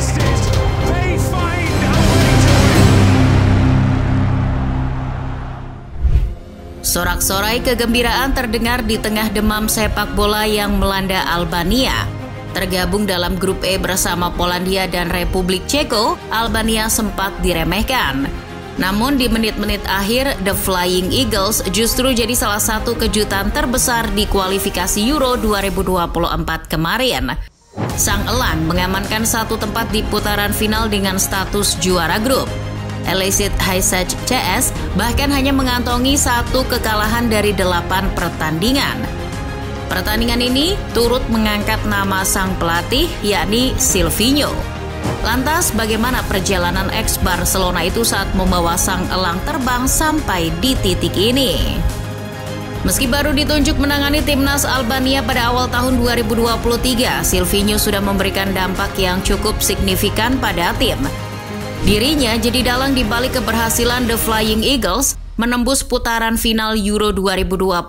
Sorak-sorai kegembiraan terdengar di tengah demam sepak bola yang melanda Albania. Tergabung dalam grup E bersama Polandia dan Republik Ceko, Albania sempat diremehkan. Namun di menit-menit akhir, The Flying Eagles justru jadi salah satu kejutan terbesar di kualifikasi Euro 2024 kemarin. Sang Elang mengamankan satu tempat di putaran final dengan status juara grup. Elazığ Haysaç CS bahkan hanya mengantongi satu kekalahan dari 8 pertandingan. Pertandingan ini turut mengangkat nama sang pelatih, yakni Silvinho. Lantas bagaimana perjalanan ex-Barcelona itu saat membawa sang elang terbang sampai di titik ini? Meski baru ditunjuk menangani timnas Albania pada awal tahun 2023, Silvinho sudah memberikan dampak yang cukup signifikan pada tim. Dirinya jadi dalang di balik keberhasilan The Flying Eagles menembus putaran final Euro 2024.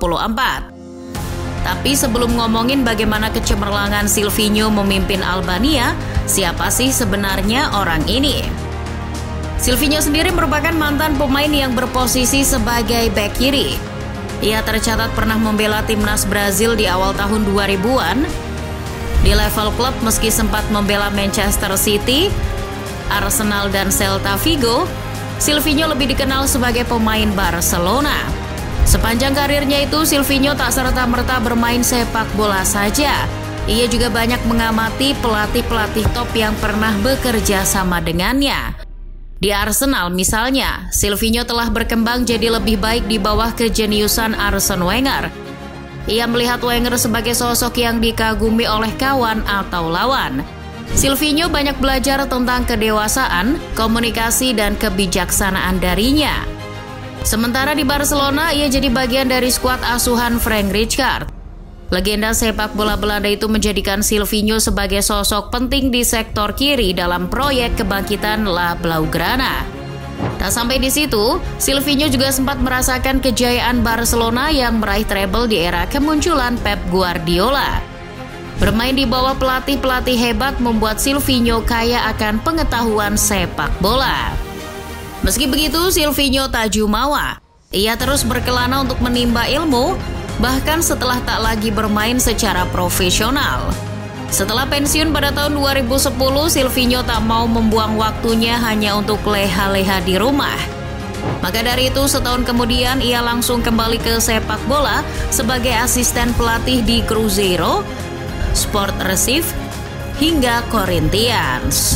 Tapi sebelum ngomongin bagaimana kecemerlangan Silvinho memimpin Albania, siapa sih sebenarnya orang ini? Silvinho sendiri merupakan mantan pemain yang berposisi sebagai bek kiri. Ia tercatat pernah membela timnas Brazil di awal tahun 2000-an. Di level klub meski sempat membela Manchester City, Arsenal dan Celta Vigo, Silvinho lebih dikenal sebagai pemain Barcelona. Sepanjang karirnya itu, Silvinho tak serta-merta bermain sepak bola saja. Ia juga banyak mengamati pelatih-pelatih top yang pernah bekerja sama dengannya. Di Arsenal misalnya, Silvinho telah berkembang jadi lebih baik di bawah kejeniusan Arsene Wenger. Ia melihat Wenger sebagai sosok yang dikagumi oleh kawan atau lawan. Silvinho banyak belajar tentang kedewasaan, komunikasi, dan kebijaksanaan darinya. Sementara di Barcelona, ia jadi bagian dari skuad asuhan Frank Rijkaard. Legenda sepak bola Belanda itu menjadikan Silvinho sebagai sosok penting di sektor kiri dalam proyek kebangkitan La Blaugrana. Tak sampai di situ, Silvinho juga sempat merasakan kejayaan Barcelona yang meraih treble di era kemunculan Pep Guardiola. Bermain di bawah pelatih-pelatih hebat membuat Silvinho kaya akan pengetahuan sepak bola. Meski begitu, Silvinho tak jumawa. Ia terus berkelana untuk menimba ilmu, bahkan setelah tak lagi bermain secara profesional. Setelah pensiun pada tahun 2010, Silvinho tak mau membuang waktunya hanya untuk leha-leha di rumah. Maka dari itu, setahun kemudian ia langsung kembali ke sepak bola sebagai asisten pelatih di Cruzeiro, Sport Recife, hingga Corinthians.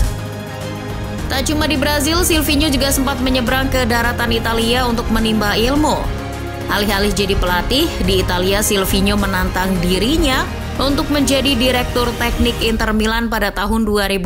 Tak cuma di Brazil, Silvinho juga sempat menyeberang ke daratan Italia untuk menimba ilmu. Alih-alih jadi pelatih, di Italia Silvinho menantang dirinya untuk menjadi direktur teknik Inter Milan pada tahun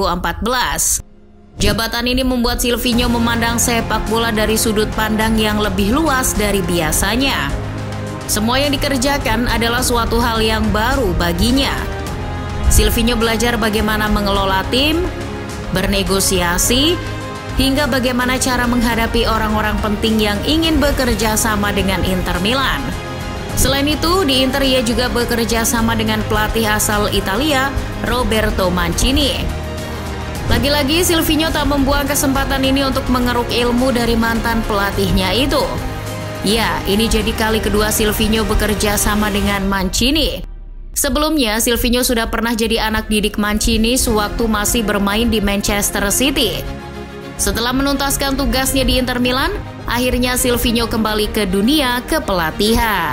2014. Jabatan ini membuat Silvinho memandang sepak bola dari sudut pandang yang lebih luas dari biasanya. Semua yang dikerjakan adalah suatu hal yang baru baginya. Silvinho belajar bagaimana mengelola tim, bernegosiasi, hingga bagaimana cara menghadapi orang-orang penting yang ingin bekerja sama dengan Inter Milan. Selain itu, di Inter ia juga bekerja sama dengan pelatih asal Italia, Roberto Mancini. Lagi-lagi, Silvinho tak membuang kesempatan ini untuk mengeruk ilmu dari mantan pelatihnya itu. Ya, ini jadi kali kedua Silvinho bekerja sama dengan Mancini. Sebelumnya, Silvinho sudah pernah jadi anak didik Mancini sewaktu masih bermain di Manchester City. Setelah menuntaskan tugasnya di Inter Milan, akhirnya Silvinho kembali ke dunia kepelatihan.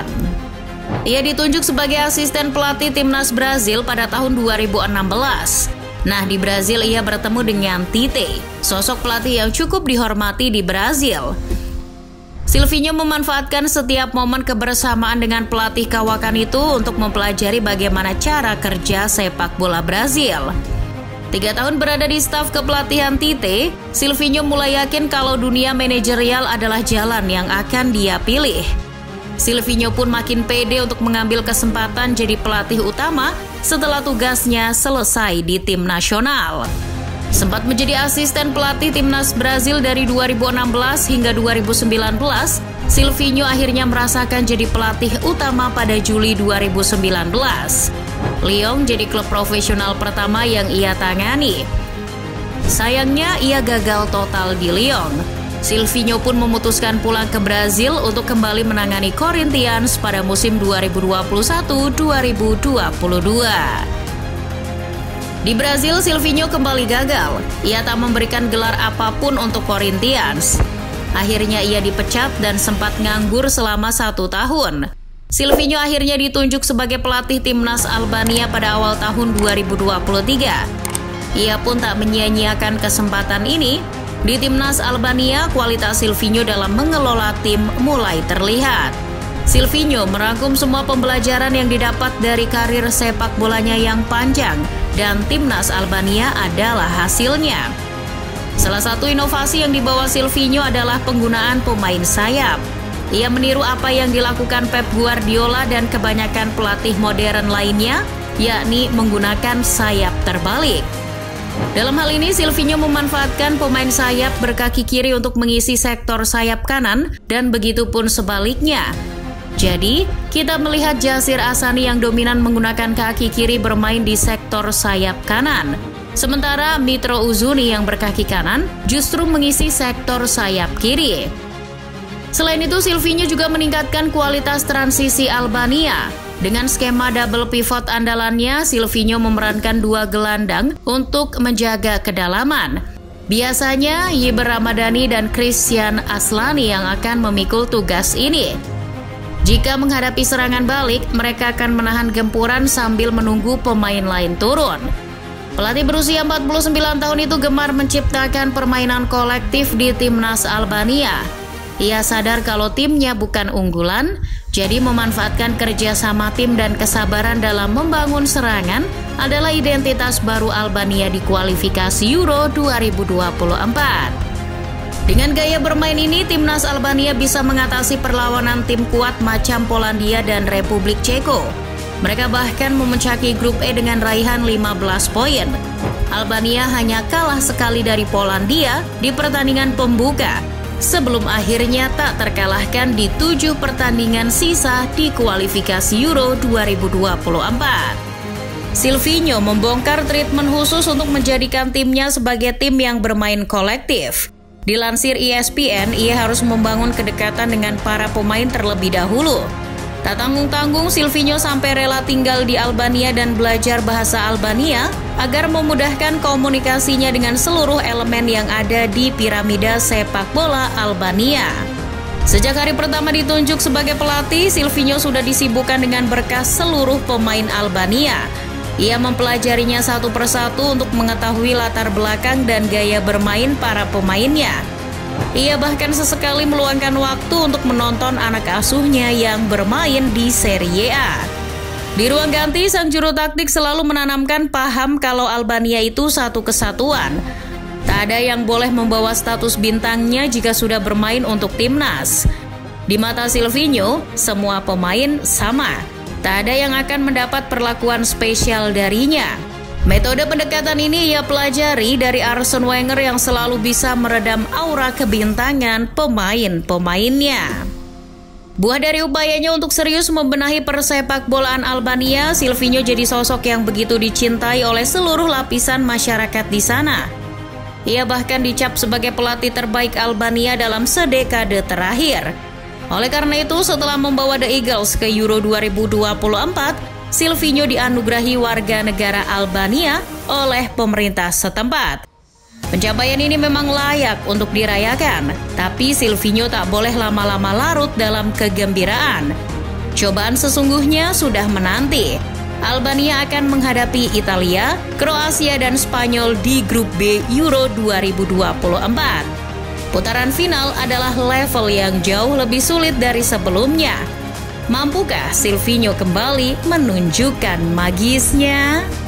Ia ditunjuk sebagai asisten pelatih timnas Brazil pada tahun 2016. Nah, di Brazil ia bertemu dengan Tite, sosok pelatih yang cukup dihormati di Brazil. Silvinho memanfaatkan setiap momen kebersamaan dengan pelatih kawakan itu untuk mempelajari bagaimana cara kerja sepak bola Brazil. 3 tahun berada di staf kepelatihan Tite, Silvinho mulai yakin kalau dunia manajerial adalah jalan yang akan dia pilih. Silvinho pun makin pede untuk mengambil kesempatan jadi pelatih utama setelah tugasnya selesai di tim nasional. Sempat menjadi asisten pelatih timnas Brazil dari 2016 hingga 2019, Silvinho akhirnya merasakan jadi pelatih utama pada Juli 2019. Lyon jadi klub profesional pertama yang ia tangani. Sayangnya ia gagal total di Lyon. Silvinho pun memutuskan pulang ke Brazil untuk kembali menangani Corinthians pada musim 2021-2022. Di Brazil, Silvinho kembali gagal. Ia tak memberikan gelar apapun untuk Corinthians. Akhirnya ia dipecat dan sempat nganggur selama 1 tahun. Silvinho akhirnya ditunjuk sebagai pelatih timnas Albania pada awal tahun 2023. Ia pun tak menyia-nyiakan kesempatan ini. Di timnas Albania, kualitas Silvinho dalam mengelola tim mulai terlihat. Silvinho merangkum semua pembelajaran yang didapat dari karir sepak bolanya yang panjang, dan timnas Albania adalah hasilnya. Salah satu inovasi yang dibawa Silvinho adalah penggunaan pemain sayap. Ia meniru apa yang dilakukan Pep Guardiola dan kebanyakan pelatih modern lainnya, yakni menggunakan sayap terbalik. Dalam hal ini, Silvinho memanfaatkan pemain sayap berkaki kiri untuk mengisi sektor sayap kanan, dan begitu pun sebaliknya. Jadi, kita melihat Jasir Asani yang dominan menggunakan kaki kiri bermain di sektor sayap kanan. Sementara Mitro Uzuni yang berkaki kanan justru mengisi sektor sayap kiri. Selain itu, Silvinho juga meningkatkan kualitas transisi Albania. Dengan skema double pivot andalannya, Silvinho memerankan 2 gelandang untuk menjaga kedalaman. Biasanya, Yiber Ramadhani dan Christian Aslani yang akan memikul tugas ini. Jika menghadapi serangan balik, mereka akan menahan gempuran sambil menunggu pemain lain turun. Pelatih berusia 49 tahun itu gemar menciptakan permainan kolektif di timnas Albania. Ia sadar kalau timnya bukan unggulan, jadi memanfaatkan kerjasama tim dan kesabaran dalam membangun serangan adalah identitas baru Albania di kualifikasi Euro 2024. Dengan gaya bermain ini, timnas Albania bisa mengatasi perlawanan tim kuat macam Polandia dan Republik Ceko. Mereka bahkan memuncaki grup E dengan raihan 15 poin. Albania hanya kalah sekali dari Polandia di pertandingan pembuka, sebelum akhirnya tak terkalahkan di 7 pertandingan sisa di kualifikasi Euro 2024. Silvinho membongkar treatment khusus untuk menjadikan timnya sebagai tim yang bermain kolektif. Dilansir ESPN, ia harus membangun kedekatan dengan para pemain terlebih dahulu. Tak tanggung-tanggung, Silvinho sampai rela tinggal di Albania dan belajar bahasa Albania agar memudahkan komunikasinya dengan seluruh elemen yang ada di piramida sepak bola Albania. Sejak hari pertama ditunjuk sebagai pelatih, Silvinho sudah disibukkan dengan berkas seluruh pemain Albania. Ia mempelajarinya satu persatu untuk mengetahui latar belakang dan gaya bermain para pemainnya. Ia bahkan sesekali meluangkan waktu untuk menonton anak asuhnya yang bermain di Serie A. Di ruang ganti, sang juru taktik selalu menanamkan paham kalau Albania itu satu kesatuan. Tak ada yang boleh membawa status bintangnya jika sudah bermain untuk timnas. Di mata Silvinho, semua pemain sama. Tak ada yang akan mendapat perlakuan spesial darinya. Metode pendekatan ini ia pelajari dari Arsene Wenger yang selalu bisa meredam aura kebintangan pemain-pemainnya. Buah dari upayanya untuk serius membenahi persepak bolaan Albania, Silvinho jadi sosok yang begitu dicintai oleh seluruh lapisan masyarakat di sana. Ia bahkan dicap sebagai pelatih terbaik Albania dalam sedekade terakhir. Oleh karena itu, setelah membawa The Eagles ke Euro 2024, Silvinho dianugerahi warga negara Albania oleh pemerintah setempat. Pencapaian ini memang layak untuk dirayakan, tapi Silvinho tak boleh lama-lama larut dalam kegembiraan. Cobaan sesungguhnya sudah menanti. Albania akan menghadapi Italia, Kroasia, dan Spanyol di grup B Euro 2024. Putaran final adalah level yang jauh lebih sulit dari sebelumnya. Mampukah Silvinho kembali menunjukkan magisnya?